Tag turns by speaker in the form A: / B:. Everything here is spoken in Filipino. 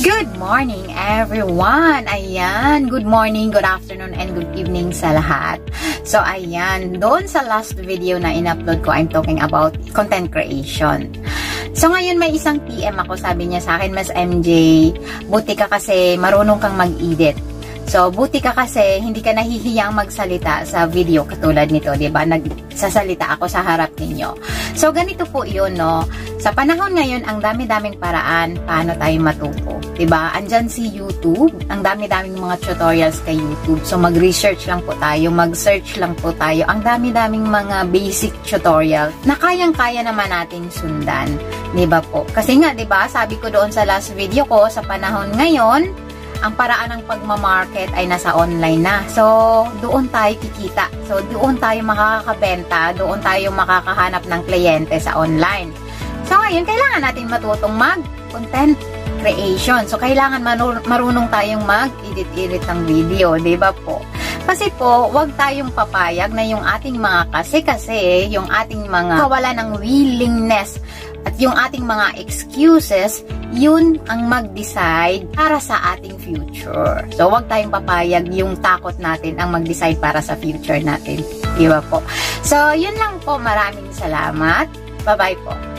A: Good morning everyone! Ayan, good morning, good afternoon, and good evening sa lahat. So ayan, doon sa last video na in-upload ko, I'm talking about content creation. So ngayon may isang PM ako, sabi niya sa akin, Mas MJ, buti ka kasi marunong kang mag-edit. So, buti ka kasi hindi ka nahihiyang magsalita sa video katulad nito, 'di ba? Nagsasalita ako sa harap ninyo. So, ganito po 'yun, no. Sa panahon ngayon, ang dami-daming paraan paano tayo matuto, 'di ba? Andiyan si YouTube, ang dami-daming mga tutorials kay YouTube. So, mag-research lang po tayo, mag-search lang po tayo. Ang dami-daming mga basic tutorial na kayang-kaya naman nating sundan, 'di ba po? Kasi nga, 'di ba? Sabi ko doon sa last video ko, sa panahon ngayon, ang paraan ng pagmamarket ay nasa online na. So, doon tayo kikita. So, doon tayo makakabenta, doon tayo makakahanap ng kliyente sa online. So, ngayon, kailangan natin matutong mag-content creation. So, kailangan marunong tayong mag-edit-edit ng video, di ba po? Kasi po, wag tayong papayag na yung ating mga kasi yung ating mga kawalan ng willingness at yung ating mga excuses, yun ang mag-decide para sa ating future. So, wag tayong papayag yung takot natin ang mag-decide para sa future natin. Di ba po? So, yun lang po. Maraming salamat. Bye-bye po.